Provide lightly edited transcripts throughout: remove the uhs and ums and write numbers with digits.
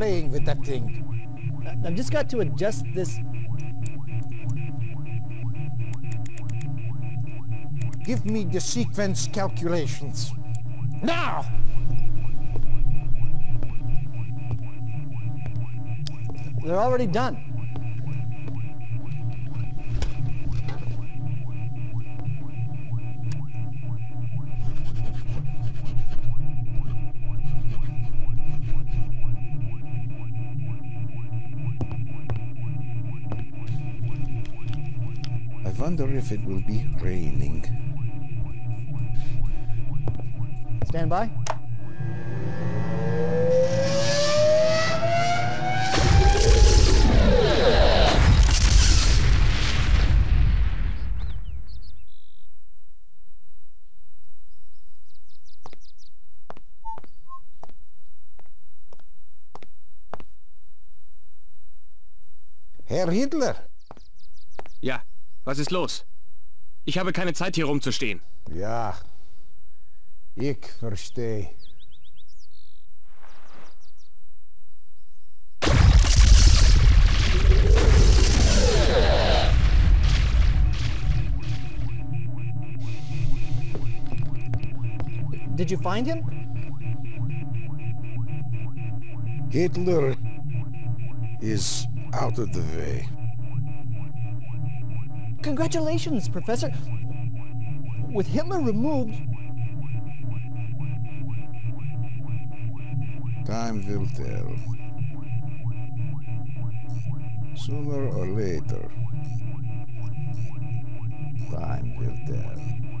playing with that thing. I've just got to adjust this. Give me the sequence calculations. Now! They're already done. I wonder if it will be raining. Stand by. Herr Hitler! Ja, was ist los? Ich habe keine Zeit, hier rumzustehen. Ja, ich verstehe. Did you find him? Hitler is out of the way. Congratulations, Professor. With Hitler removed... Time will tell. Sooner or later. Time will tell.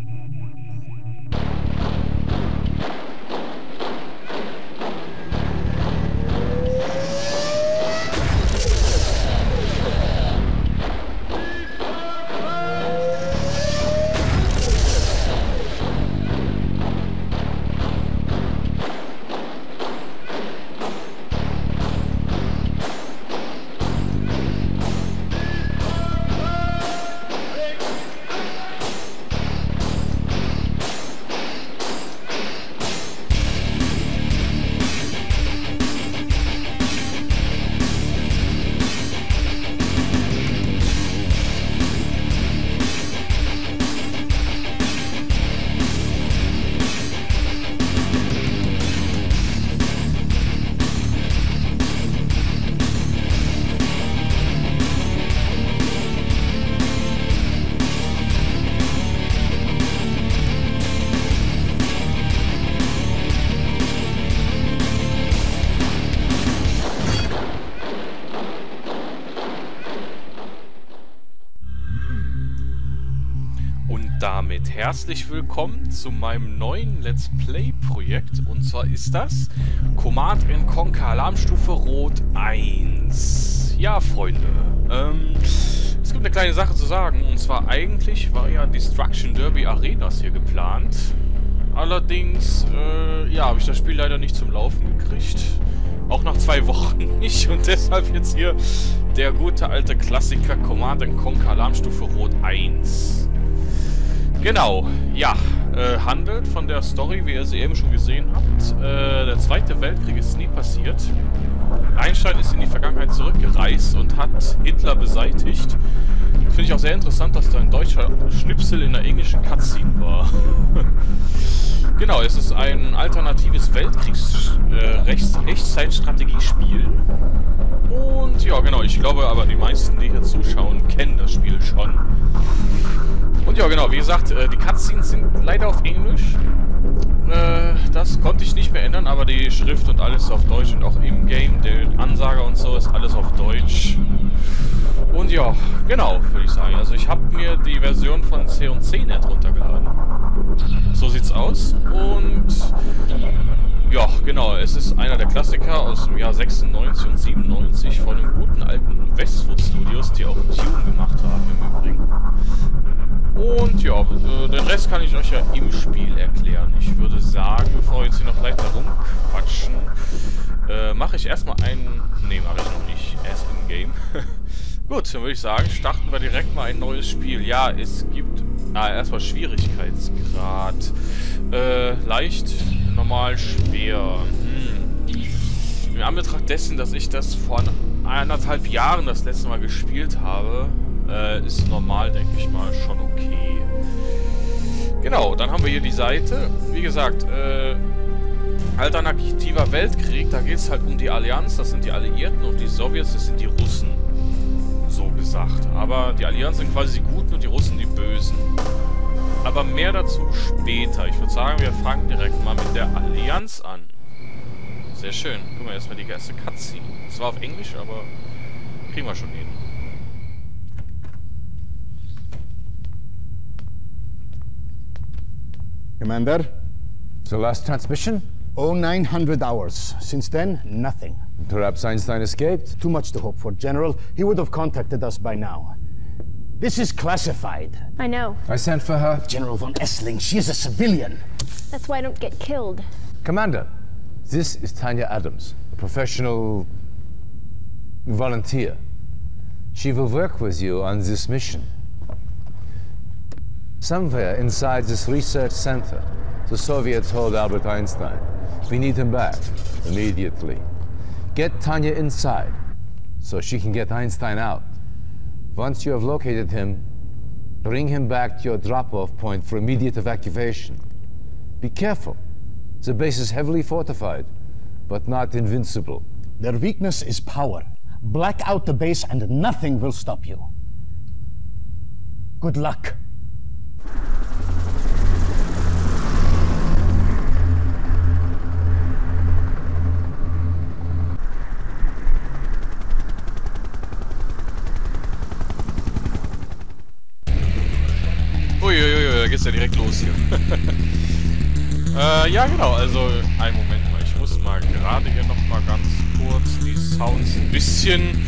Damit herzlich willkommen zu meinem neuen Let's Play Projekt, und zwar ist das Command & Conquer Alarmstufe Rot 1. Ja, Freunde, es gibt eine kleine Sache zu sagen, und zwar eigentlich war ja Destruction Derby Arenas hier geplant. Allerdings, ja, habe ich das Spiel leider nicht zum Laufen gekriegt. Auch nach 2 Wochen nicht, und deshalb jetzt hier der gute alte Klassiker Command & Conquer Alarmstufe Rot 1. Genau, ja, handelt von der Story, wie ihr sie eben schon gesehen habt. Der Zweite Weltkrieg ist nie passiert. Einstein ist in die Vergangenheit zurückgereist und hat Hitler beseitigt. Finde ich auch sehr interessant, dass da ein deutscher Schnipsel in der englischen Cutscene war. Genau, es ist ein alternatives Weltkriegs-Echtzeitstrategiespiel. Und ja, genau, ich glaube aber die meisten, die hier zuschauen, kennen das Spiel schon. Und ja, genau, wie gesagt, die Cutscenes sind leider auf Englisch. Das konnte ich nicht mehr ändern, aber die Schrift und alles auf Deutsch und auch im Game, der Ansager und so ist alles auf Deutsch. Und ja, genau, würde ich sagen. Also ich habe mir die Version von C&C.net runtergeladen. So sieht's aus. Und ja, genau, es ist einer der Klassiker aus dem Jahr 96 und 97 von den guten alten Westwood Studios, die auch Tune gemacht haben im Übrigen. Und ja, den Rest kann ich euch ja im Spiel erklären. Ich würde sagen, bevor wir jetzt hier noch weiter rumquatschen, mache ich erstmal einen... Ne, mache ich noch nicht. Erst im Game. Gut, dann würde ich sagen, starten wir direkt mal ein neues Spiel. Ja, es gibt... erstmal Schwierigkeitsgrad. Leicht, normal, schwer. in Anbetracht dessen, dass ich das vor 1,5 Jahren das letzte Mal gespielt habe, ist normal, denke ich mal, schon okay. Genau, dann haben wir hier die Seite. Wie gesagt, alternativer Weltkrieg, da geht es halt um die Allianz, das sind die Alliierten, und die Sowjets, das sind die Russen. So gesagt. Aber die Allianz sind quasi die Guten und die Russen die Bösen. Aber mehr dazu später. Ich würde sagen, wir fangen direkt mal mit der Allianz an. Sehr schön. Guck mal, erstmal die erste Cutscene. Zwar auf Englisch, aber kriegen wir schon hin. Commander? The last transmission? Oh, 900 hours. Since then, nothing. Perhaps Einstein escaped? Too much to hope for, General. He would have contacted us by now. This is classified. I know. I sent for her. General von Essling, she is a civilian. That's why I don't get killed. Commander, this is Tanya Adams, a professional volunteer. She will work with you on this mission. Somewhere inside this research center, the Soviets hold Albert Einstein. We need him back, immediately. Get Tanya inside, so she can get Einstein out. Once you have located him, bring him back to your drop-off point for immediate evacuation. Be careful. The base is heavily fortified, but not invincible. Their weakness is power. Black out the base and nothing will stop you. Good luck. Uiuiui, da geht's ja direkt los hier. Ja genau, also, einen Moment mal. Ich muss mal gerade hier nochmal ganz kurz die Sounds ein bisschen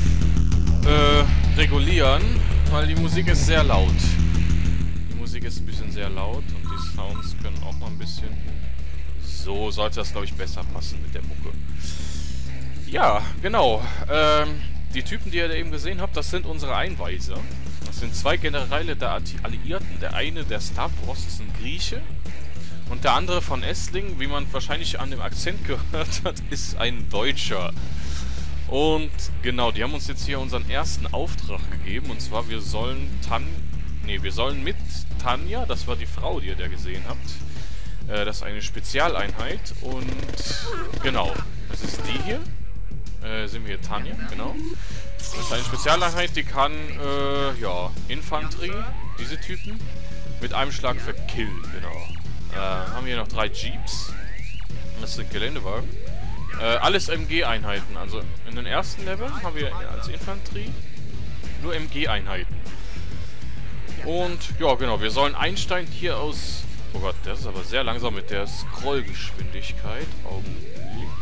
regulieren, weil die Musik ist sehr laut. Die Musik ist ein bisschen sehr laut und die Sounds können auch mal ein bisschen... So sollte das, glaube ich, besser passen mit der Mucke. Ja, genau. Die Typen, die ihr da eben gesehen habt, das sind unsere Einweiser. Das sind zwei Generäle der Alliierten. Der eine, der Stavros, ist ein Grieche. Und der andere von Essling, wie man wahrscheinlich an dem Akzent gehört hat, ist ein Deutscher. Und genau, die haben uns jetzt hier unseren ersten Auftrag gegeben. Und zwar, wir sollen mit Tanja, das war die Frau, die ihr da gesehen habt. Das ist eine Spezialeinheit. Und genau, das ist die hier. Sind wir hier Tanja, genau. Das ist eine Spezialeinheit, die kann, ja, Infanterie, diese Typen, mit einem Schlag verkillen, genau. Haben wir hier noch 3 Jeeps. Das sind Geländewagen. Alles MG-Einheiten, also in den ersten Level haben wir als Infanterie nur MG-Einheiten. Und, ja, genau, wir sollen Einstein hier aus... Oh Gott, das ist aber sehr langsam mit der Scrollgeschwindigkeit. Augenblick.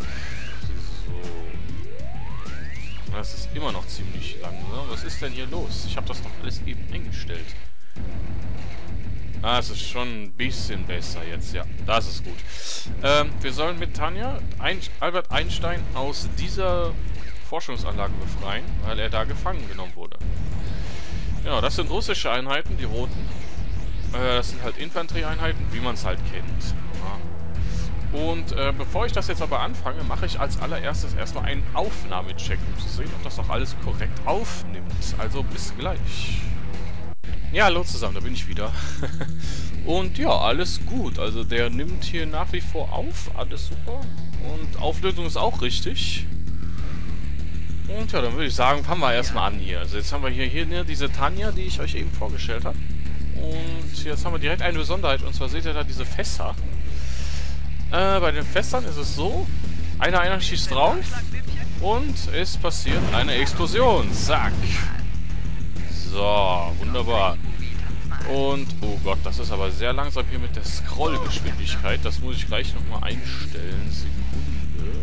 Das ist immer noch ziemlich langsam. Was ist denn hier los? Ich habe das doch alles eben eingestellt. Ah, es ist schon ein bisschen besser jetzt, ja. Das ist gut. Wir sollen mit Tanja Albert Einstein aus dieser Forschungsanlage befreien, weil er da gefangen genommen wurde. Ja, das sind russische Einheiten, die roten. Das sind halt Infanterieeinheiten, wie man es halt kennt. Ja. Und bevor ich das jetzt aber anfange, mache ich als allererstes erstmal einen Aufnahmecheck, um zu sehen, ob das auch alles korrekt aufnimmt. Also bis gleich. Ja, hallo zusammen, da bin ich wieder. Und ja, alles gut. Also der nimmt hier nach wie vor auf, alles super. Und Auflösung ist auch richtig. Und ja, dann würde ich sagen, fangen wir erstmal an hier. Also jetzt haben wir hier ne, diese Tanja, die ich euch eben vorgestellt habe. Und jetzt haben wir direkt eine Besonderheit, und zwar seht ihr da diese Fässer. Bei den Fässern ist es so, einer schießt drauf und es passiert eine Explosion. Zack. So, wunderbar. Und, oh Gott, das ist aber sehr langsam hier mit der Scrollgeschwindigkeit. Das muss ich gleich nochmal einstellen. Sekunde.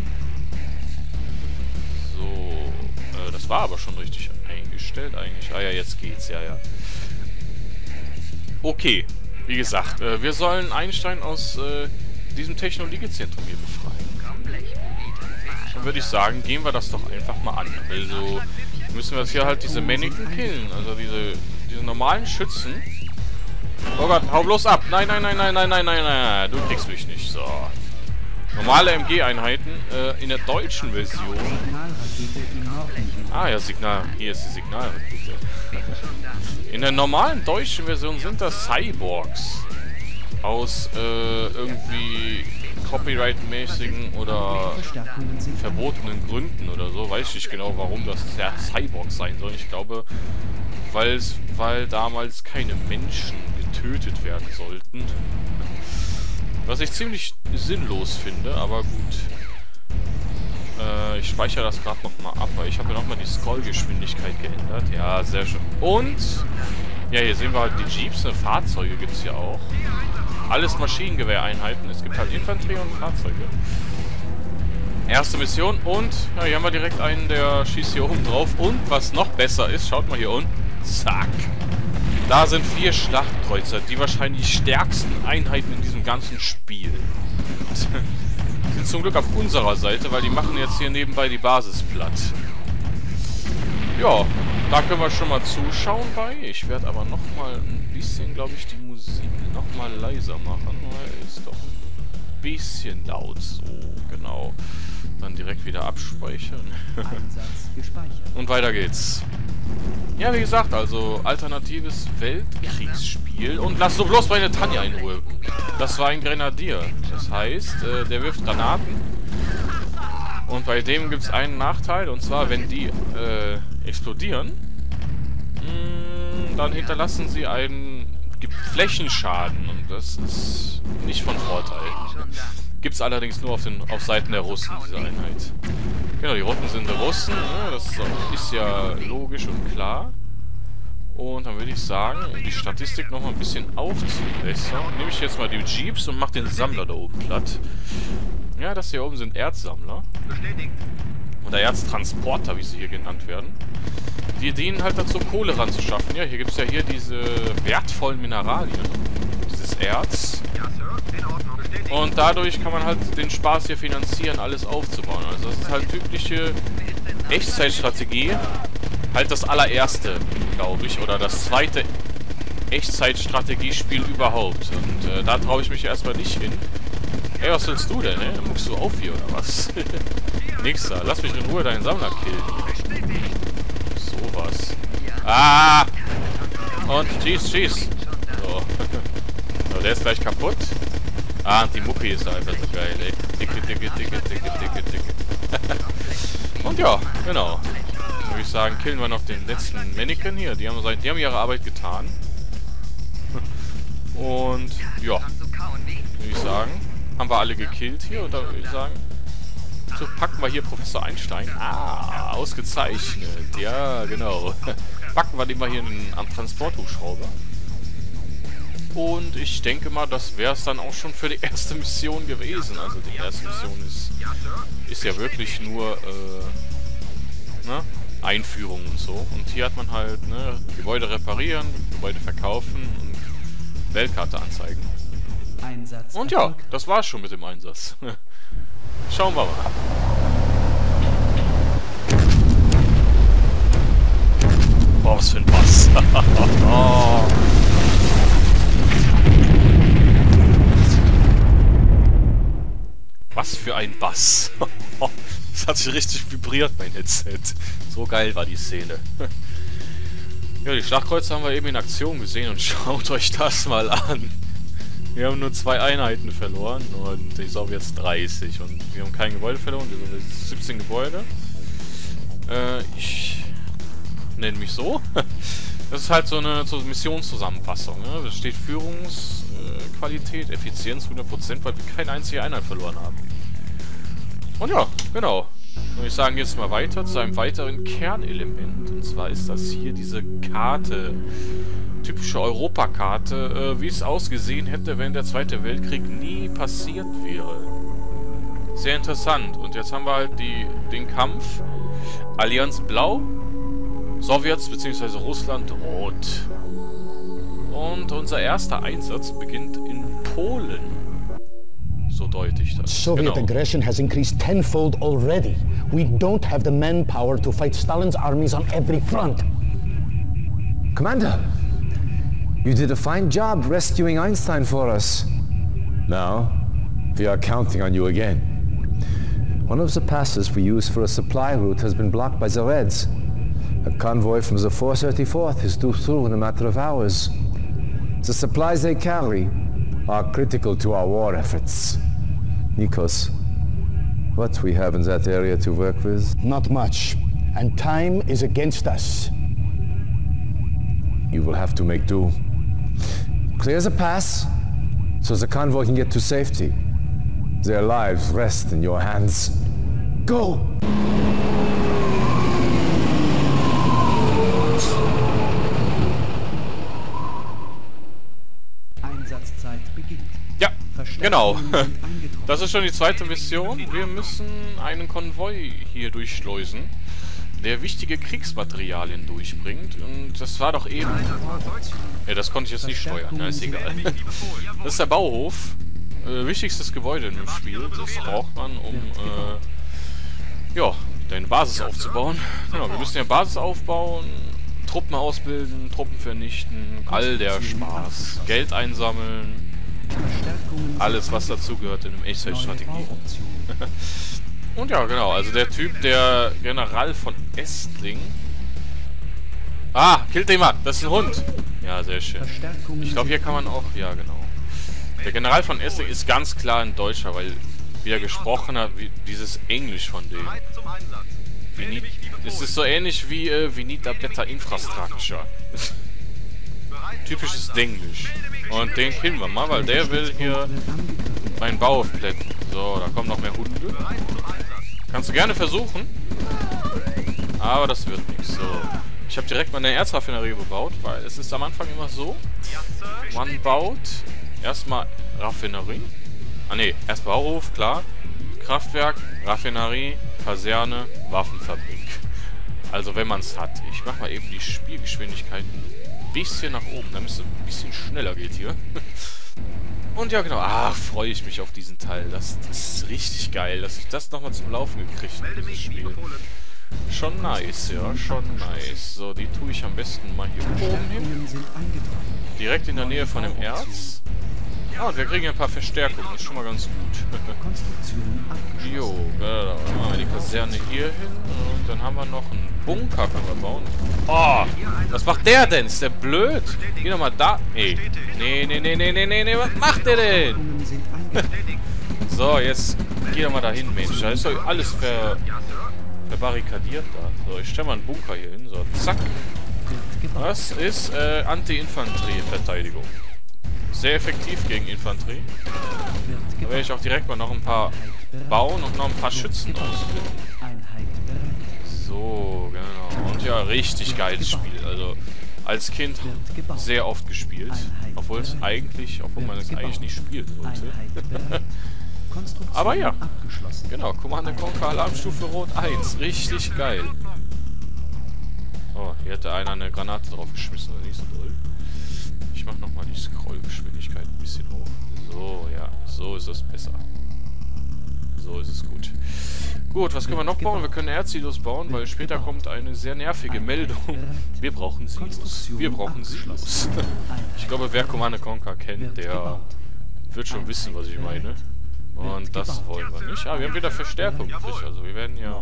So, das war aber schon richtig eingestellt eigentlich. Ah ja, jetzt geht's, ja. Okay, wie gesagt, wir sollen Einstein aus diesem Technologiezentrum hier befreien. Dann würde ich sagen, gehen wir das doch einfach mal an. Also müssen wir jetzt hier halt diese Mannequin killen. Also diese normalen Schützen. Oh Gott, hau bloß ab. Nein, du kriegst mich nicht. So. normale MG-Einheiten in der deutschen Version. Ah ja, Signal. Hier ist die Signalrakete. In der normalen deutschen Version sind das Cyborgs. Aus irgendwie Copyright-mäßigen oder verbotenen Gründen oder so. Weiß ich nicht genau, warum das der Cyborg sein soll. Ich glaube, weil damals keine Menschen getötet werden sollten. Was ich ziemlich sinnlos finde, aber gut. Ich speichere das gerade nochmal ab, weil ich habe ja nochmal die Scrollgeschwindigkeit geändert. Ja, sehr schön. Und, ja, hier sehen wir halt die Jeeps, ne? Fahrzeuge gibt es ja auch. Alles Maschinengewehreinheiten. Es gibt halt Infanterie und Fahrzeuge. Erste Mission und, ja, hier haben wir direkt einen, der schießt hier oben drauf. Und, was noch besser ist, schaut mal hier unten. Zack. Da sind 4 Schlachtkreuzer, die wahrscheinlich stärksten Einheiten in diesem ganzen Spiel. Sind zum Glück auf unserer Seite, weil die machen jetzt hier nebenbei die Basis platt. Ja, da können wir schon mal zuschauen bei. Ich werde aber nochmal ein bisschen, glaube ich, die Musik nochmal leiser machen, weil es doch ein bisschen laut. So, genau. Dann direkt wieder abspeichern. Und weiter geht's. Ja, wie gesagt, also alternatives Weltkriegsspiel. Und lass so bloß meine Tanja in Ruhe. Das war ein Grenadier. Das heißt, der wirft Granaten. Und bei dem gibt es einen Nachteil. Und zwar, wenn die explodieren, dann hinterlassen sie einen Flächenschaden. Und das ist nicht von Vorteil. Gibt es allerdings nur auf Seiten der Russen, diese Einheit. Genau, die Roten sind Russen, ne? Das ist ja logisch und klar. Und dann würde ich sagen, um die Statistik nochmal ein bisschen aufzubessern, nehme ich jetzt mal die Jeeps und mache den Sammler da oben platt. Ja, das hier oben sind Erzsammler. Oder Erztransporter, wie sie hier genannt werden. Die dienen halt dazu, Kohle ranzuschaffen. Ja, hier gibt es ja hier diese wertvollen Mineralien. Dieses Erz. Und dadurch kann man halt den Spaß hier finanzieren, alles aufzubauen. Also das ist halt typische Echtzeitstrategie. Halt das allererste, glaube ich, oder das zweite Echtzeitstrategiespiel überhaupt. Und da traue ich mich erstmal nicht hin. Ey, was willst du denn, ne? Muckst du auf hier, oder was? Nix da. Lass mich in Ruhe deinen Sammler killen. Sowas. Ah! Und schieß. So. So, der ist gleich kaputt. Ah, und die Mucke ist einfach so geil, ey. Dicke. Und ja, genau. Dann würde ich sagen, killen wir noch den letzten Mannequin hier. Die haben ihre Arbeit getan. Und ja, würde ich sagen, haben wir alle gekillt hier. Und da würde ich sagen, so packen wir hier Professor Einstein. Ah, ausgezeichnet. Ja, genau. Packen wir den mal hier am Transporthubschrauber. Und ich denke mal, das wäre es dann auch schon für die erste Mission gewesen. Also die erste Mission ist ja wirklich nur ne, Einführung und so. Und hier hat man halt ne, Gebäude reparieren, Gebäude verkaufen und Weltkarte anzeigen. Und ja, das war's schon mit dem Einsatz. Schauen wir mal. Boah, was für ein Bass. Was für ein Bass. Das hat sich richtig vibriert, mein Headset. So geil war die Szene. Ja, die Schlachtkreuzer haben wir eben in Aktion gesehen und schaut euch das mal an. Wir haben nur 2 Einheiten verloren und die Sowjets 30. Und wir haben kein Gebäude verloren, wir haben 17 Gebäude. Ich nenne mich so. Das ist halt so eine Missionszusammenfassung. Ne? Da steht Führungsqualität, Effizienz 100%, weil wir keine einzige Einheit verloren haben. Und ja, genau. Und ich sage jetzt mal weiter zu einem weiteren Kernelement. Und zwar ist das hier diese Karte. Typische Europakarte, wie es ausgesehen hätte, wenn der Zweite Weltkrieg nie passiert wäre. Sehr interessant. Und jetzt haben wir halt den Kampf. Allianz Blau, Sowjets bzw. Russland Rot. Und unser erster Einsatz beginnt in Polen. So deute ich das. Soviet aggression has increased tenfold already. We don't have the manpower to fight Stalin's armies on every front. Commander, you did a fine job rescuing Einstein for us. Now, We are counting on you again. One of the passes we use for a supply route has been blocked by the Reds. A convoy from the 434th is due through in a matter of hours. The supplies they carry are critical to our war efforts. Nikos, what we have in that area to work with? Not much. And time is against us. You will have to make do. Clear the pass so the convoy can get to safety. Their lives rest in your hands. Go! Einsatzzeit beginnt. Ja, genau. Das ist schon die zweite Mission. Wir müssen einen Konvoi hier durchschleusen, der wichtige Kriegsmaterialien durchbringt. Und das war doch eben... Ja, das konnte ich jetzt nicht steuern. Na, ist egal. Das ist der Bauhof. Wichtigstes Gebäude in dem Spiel. Das braucht man, um ja, deine Basis aufzubauen. Genau, wir müssen ja Basis aufbauen, Truppen ausbilden, Truppen vernichten, all der Spaß. Geld einsammeln. Alles, was dazugehört in einem Echtzeitstrategie. Und ja, genau, also der Typ, der General von Estling. Ah, killt den mal, das ist ein Hund. Ja, sehr schön. Ich glaube, hier kann man auch, ja genau. Der General von Estling ist ganz klar ein Deutscher, weil, wie er gesprochen hat, wie dieses Englisch von dem. Es ist so ähnlich wie Venita Beta Infrastructure. Typisches Denglisch. Und den killen wir mal, weil der will hier meinen Bau aufplätten. So, da kommen noch mehr Hunde. Kannst du gerne versuchen. Aber das wird nichts. So. Ich habe direkt mal eine Erzraffinerie gebaut, weil es ist am Anfang immer so. Man baut erstmal Raffinerie. Ah ne, erst Bauhof, klar. Kraftwerk, Raffinerie, Kaserne, Waffenfabrik. Also wenn man es hat. Ich mache mal eben die Spielgeschwindigkeit ein bisschen nach oben, damit es ein bisschen schneller geht hier. Und ja genau, ach, freue ich mich auf diesen Teil. Das ist richtig geil, dass ich das nochmal zum Laufen gekriegt habe, dieses Spiel. Schon nice, ja, schon nice. So, die tue ich am besten mal hier oben hin. Direkt in der Nähe von dem Erz. Ah, und wir kriegen ein paar Verstärkungen, das ist schon mal ganz gut. Jo, da machen wir die Kaserne hier hin und dann haben wir noch einen Bunker, können wir bauen. Oh, was macht der denn? Ist der blöd? Geh doch mal da. Nee, was macht der denn? So, jetzt geh doch mal da hin, Mensch. Da ist doch alles verbarrikadiert da. So, ich stelle mal einen Bunker hier hin. So, zack. Das ist Anti-Infanterie-Verteidigung. Sehr effektiv gegen Infanterie. Da werde ich auch direkt mal noch ein paar bauen und noch ein paar Schützen ausbilden. So, genau. Und ja, richtig geiles Spiel. Also, als Kind sehr oft gespielt. Obwohl man es eigentlich nicht spielen sollte. Aber ja. Genau, Command & Conquer Alarmstufe Rot 1. Richtig geil. Oh, hier hätte einer eine Granate drauf geschmissen. Nicht so doll. Ich mache nochmal die Scrollgeschwindigkeit ein bisschen hoch. So, ja. So ist es besser. So ist es gut. Gut, was können wir noch bauen? Wir können Erzsilos bauen, weil später kommt eine sehr nervige Meldung. Wir brauchen Silos. Wir brauchen Silos. Ich glaube, wer Command & Conquer kennt, der wird schon wissen, was ich meine. Und das wollen wir nicht. Ah, wir haben wieder Verstärkung gekriegt. Also wir werden ja...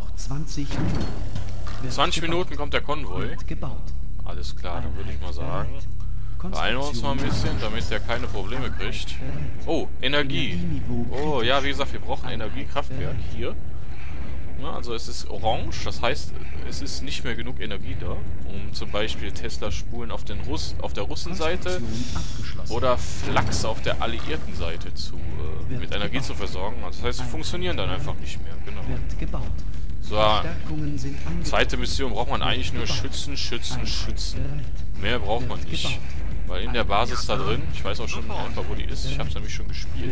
20 Minuten kommt der Konvoi. Alles klar, dann würde ich mal sagen... Beeilen wir uns mal ein bisschen, damit der keine Probleme kriegt. Oh, Energie. Oh, ja, wie gesagt, wir brauchen Energiekraftwerk hier. Ja, also es ist orange, das heißt, es ist nicht mehr genug Energie da, um zum Beispiel Tesla-Spulen auf der Russenseite oder Flachs auf der alliierten Seite mit Energie zu versorgen. Also das heißt, sie funktionieren dann einfach nicht mehr. Genau. So, zweite Mission braucht man eigentlich nur Schützen. Mehr braucht man nicht. Weil in der Basis da drin, ich weiß auch schon einfach, wo die ist, ich habe es nämlich schon gespielt.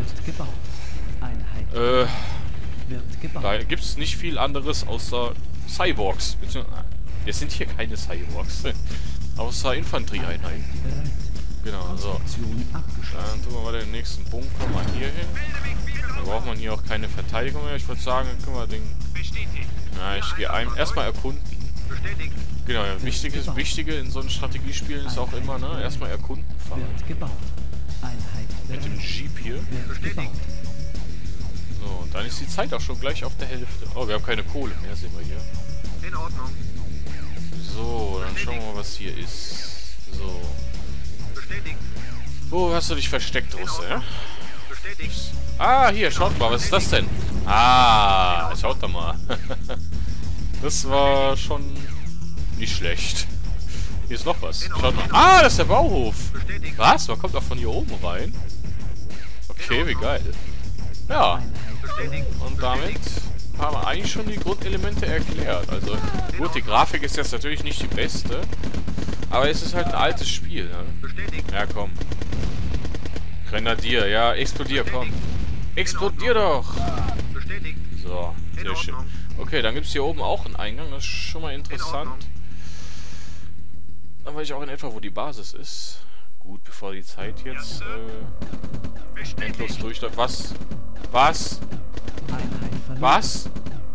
Da gibt es nicht viel anderes außer Cyborgs. Es sind hier keine Cyborgs. Außer Infanterieeinheiten. Genau, so. Dann tun wir mal den nächsten Bunker mal hier hin. Dann braucht man hier auch keine Verteidigung mehr. Ich würde sagen, dann können wir den... Na, ich gehe erstmal erkunden. Genau, ja, Wichtige in so einem Strategiespielen ist auch immer, ne? Erstmal erkunden fahren. Mit dem Jeep hier. So, und dann ist die Zeit auch schon gleich auf der Hälfte. Oh, wir haben keine Kohle mehr, sehen wir hier. In Ordnung. So, dann schauen wir mal, was hier ist. So. Bestätigt. Wo hast du dich versteckt, Russe? Ja? Bestätigt. Ah, hier, schaut mal, was ist das denn? Ah, schaut da mal. Das war schon nicht schlecht. Hier ist noch was. Schaut mal. Ah, das ist der Bauhof. Was? Man kommt auch von hier oben rein. Okay, wie geil. Ja. Und damit haben wir eigentlich schon die Grundelemente erklärt. Also, gut, die Grafik ist jetzt natürlich nicht die beste. Aber es ist halt ein altes Spiel, ne? Ja, komm. Grenadier, ja, explodier, komm. Explodier doch! So, sehr schön. Okay, dann gibt es hier oben auch einen Eingang. Das ist schon mal interessant. Dann weiß ich auch in etwa, wo die Basis ist. Gut, bevor die Zeit jetzt endlos durchläuft. Was? Was? Was?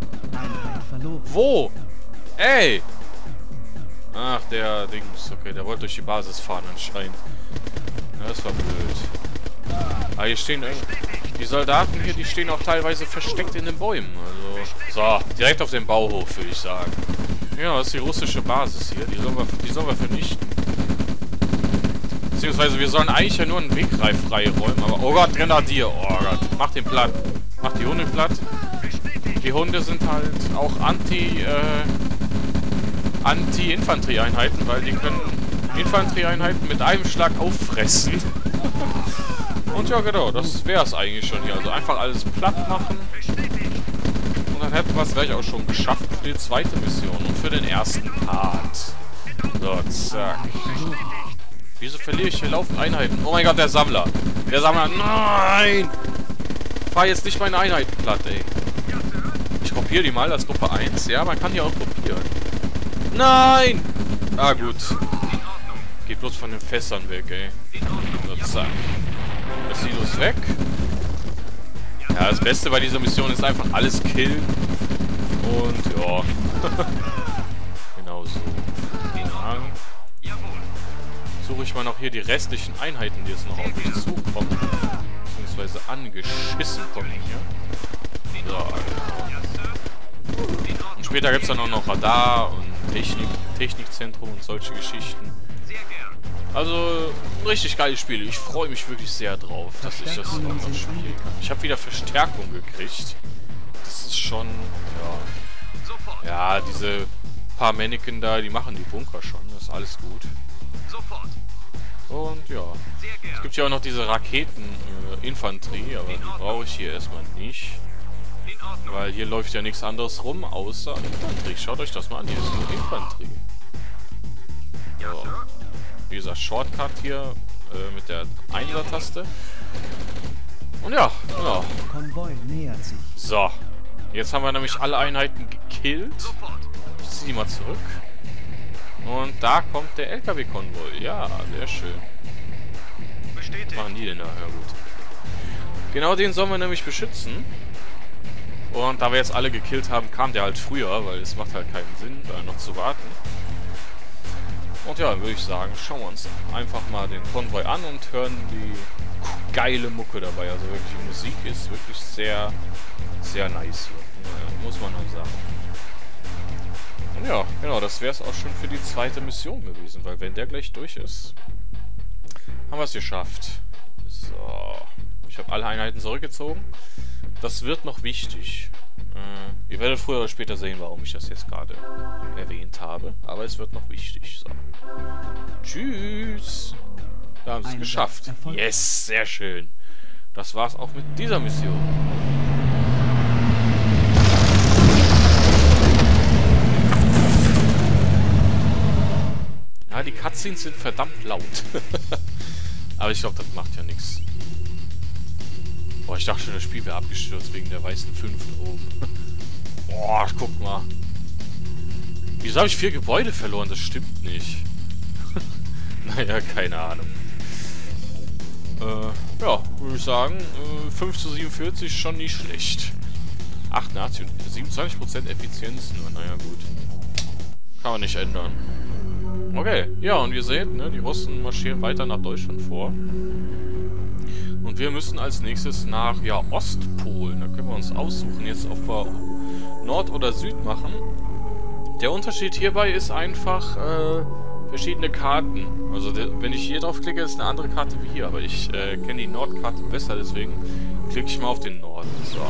Wo? Ey! Ach, der Dings. Okay, der wollte durch die Basis fahren anscheinend. Ja, das war blöd. Ah, hier stehen die Soldaten hier, die stehen auch teilweise versteckt in den Bäumen. Also, so, direkt auf dem Bauhof, würde ich sagen. Ja, das ist die russische Basis hier. Die sollen wir vernichten. Beziehungsweise wir sollen eigentlich ja nur einen Weg freiräumen, aber... Oh Gott, Grenadier! Oh Gott, mach den platt. Mach die Hunde platt. Die Hunde sind halt auch Anti-Infanterieeinheiten, weil die können Infanterieeinheiten mit einem Schlag auffressen. Und ja, genau, das wäre es eigentlich schon hier. Also einfach alles platt machen. Und dann hätten wir es gleich auch schon geschafft für die zweite Mission und für den ersten Part. So, zack. Wieso verliere ich hier laufend Einheiten? Oh mein Gott, der Sammler. Der Sammler. Nein! Fahr jetzt nicht meine Einheiten platt, ey. Ich kopiere die mal als Gruppe 1. Ja, man kann die auch kopieren. Nein! Ah, gut. Geht bloß von den Fässern weg, ey. So, zack. Das Silo ist weg. Ja, das Beste bei dieser Mission ist einfach alles killen. Und, ja. Genau so. Dann suche ich mal noch hier die restlichen Einheiten, die jetzt noch auf mich zukommen. Beziehungsweise angeschissen kommen hier. So, genau. Und später gibt es dann auch noch Radar und Technikzentrum und solche Geschichten. Also, ein richtig geiles Spiel. Ich freue mich wirklich sehr drauf, dass ich das auch noch spielen kann. Ich habe wieder Verstärkung gekriegt. Das ist schon, ja... Ja, diese paar Mannequin da, die machen die Bunker schon. Das ist alles gut. Und ja. Es gibt ja auch noch diese Raketeninfanterie, aber die brauche ich hier erstmal nicht. Weil hier läuft ja nichts anderes rum, außer Infanterie. Schaut euch das mal an, hier ist nur Infanterie. So. Dieser Shortcut hier mit der 1er-Taste. Und ja, genau. Konvoi nähert sich. So. Jetzt haben wir nämlich alle Einheiten gekillt. Ich ziehe die mal zurück. Und da kommt der LKW-Konvoi. Ja, sehr schön. Was machen die denn da? Ja, gut. Genau den sollen wir nämlich beschützen. Und da wir jetzt alle gekillt haben, kam der halt früher, weil es macht halt keinen Sinn, da noch zu warten. Und ja, würde ich sagen, schauen wir uns einfach mal den Konvoi an und hören die geile Mucke dabei. Also wirklich, die Musik ist wirklich sehr, sehr nice hier. Muss man auch sagen. Und ja, genau, das wäre es auch schon für die zweite Mission gewesen, weil wenn der gleich durch ist, haben wir es geschafft. So, ich habe alle Einheiten zurückgezogen. Das wird noch wichtig. Ihr werdet früher oder später sehen, warum ich das jetzt gerade erwähnt habe. Aber es wird noch wichtig. So. Tschüss. Da haben wir es geschafft. Yes, sehr schön. Das war's auch mit dieser Mission. Ja, die Cutscenes sind verdammt laut. Aber ich glaube, das macht ja nichts. Boah, ich dachte schon, das Spiel wäre abgestürzt wegen der weißen 5 oben. Boah, guck mal. Wieso habe ich 4 Gebäude verloren? Das stimmt nicht. Naja, keine Ahnung. Ja, würde ich sagen, 5:47 ist schon nicht schlecht. 27% Effizienz, nur, naja, gut. Kann man nicht ändern. Okay, ja, und ihr seht, ne, die Russen marschieren weiter nach Deutschland vor. Und wir müssen als nächstes nach, ja, Ostpolen. Da können wir uns aussuchen, jetzt ob wir Nord oder Süd machen. Der Unterschied hierbei ist einfach, verschiedene Karten. Also, wenn ich hier drauf klicke, ist eine andere Karte wie hier. Aber ich kenne die Nordkarte besser, deswegen klicke ich mal auf den Norden. So.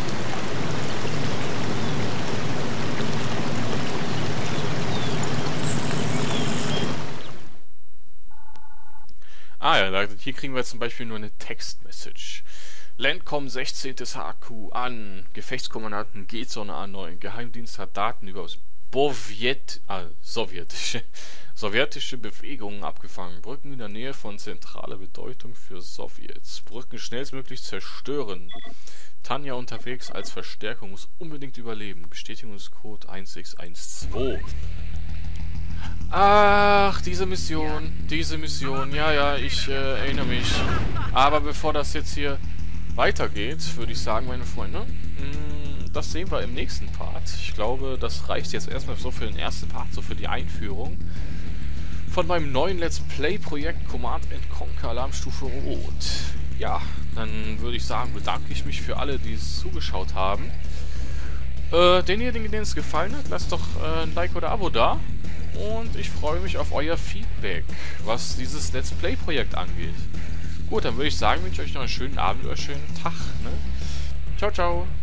Ah ja, hier kriegen wir jetzt zum Beispiel nur eine Textmessage. Landcom 16. HQ an. Gefechtskommandanten G-Zone A9. Geheimdienst hat Daten über sowjetische Bewegungen abgefangen. Brücken in der Nähe von zentraler Bedeutung für Sowjets. Brücken schnellstmöglich zerstören. Tanja unterwegs als Verstärkung, muss unbedingt überleben. Bestätigungscode 1612. Ach, diese Mission. Ja, ich erinnere mich. Aber bevor das jetzt hier weitergeht, würde ich sagen, meine Freunde, das sehen wir im nächsten Part. Ich glaube, das reicht jetzt erstmal so für den ersten Part, so für die Einführung von meinem neuen Let's Play-Projekt Command & Conquer Alarmstufe Rot. Ja, dann würde ich sagen, bedanke ich mich für alle, die zugeschaut haben. Denjenigen, denen es gefallen hat, lasst doch ein Like oder Abo da. Und ich freue mich auf euer Feedback, was dieses Let's Play-Projekt angeht. Gut, dann würde ich sagen, wünsche ich euch noch einen schönen Abend oder einen schönen Tag. Ne? Ciao, ciao.